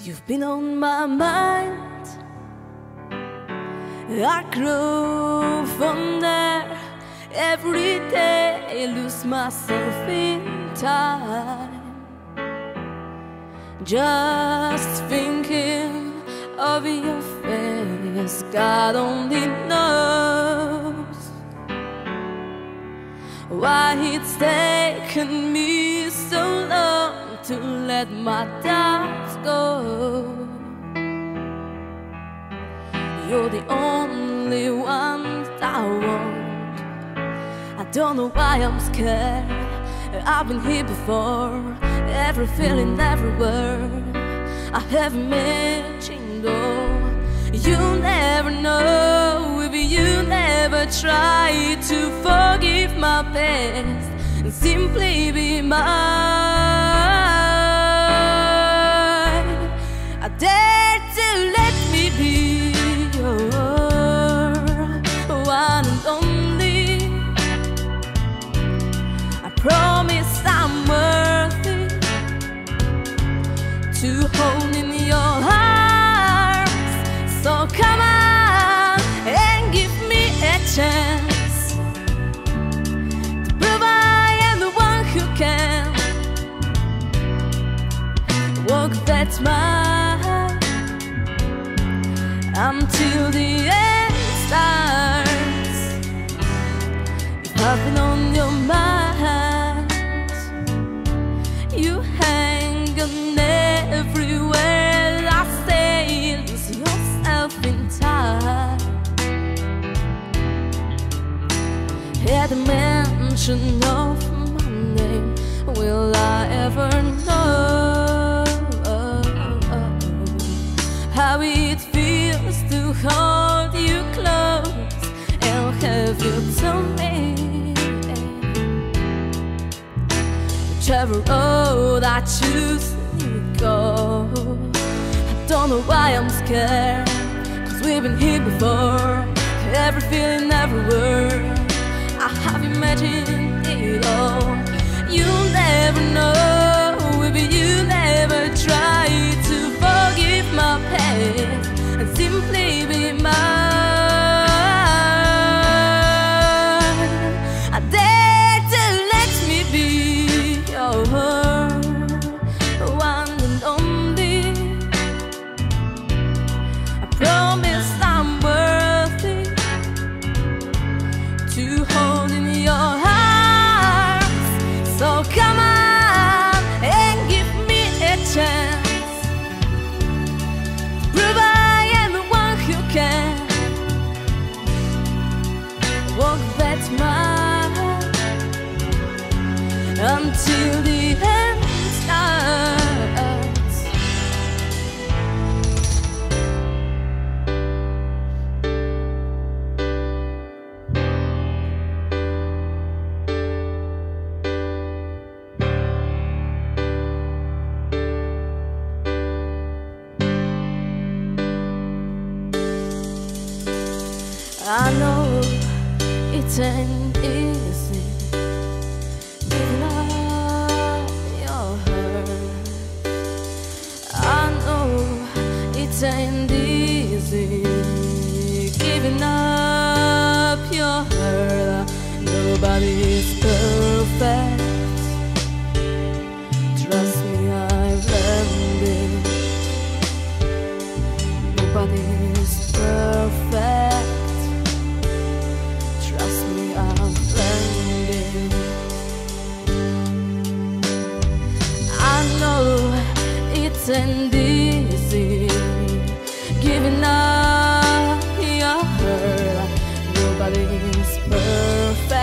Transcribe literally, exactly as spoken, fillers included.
You've been on my mind. I grow from there. Every day I lose myself in time, just thinking of your face. God only knows why it's taken me so long to let my doubts go. You're the only one that I want. I don't know why I'm scared. I've been here before. Every feeling, every word I have imagined. Oh, you never know if you never try to forgive my past and simply be mine. I dare to let me be your one and only. I promise I'm worthy to hold in your arms. So come on and give me a chance to prove I am the one who can walk that mile until the end starts. If I've been on your mind, you hang on everywhere I stay. Lose yourself in time. At the mention of my name, will I ever know how it feels to hold you close and have you tell me whichever road I choose to go. I don't know why I'm scared, cause we've been here before. Every feeling, every word I have imagined it all. You'll never know if you never try to forgive my past and simply be mine. I dare to let me be your one and only. I promise I'm worthy to hold in your arms. So come on and give me a chance to prove I am the one who can walk that mile until the end starts. I know it ain't easy giving up your heart. I know it ain't easy giving up your heart. Nobody's perfect. Trust me, I've learned it. Nobody's perfect. Trust me, I've learned it. I know it ain't easy giving up your heart. Nobody's perfect.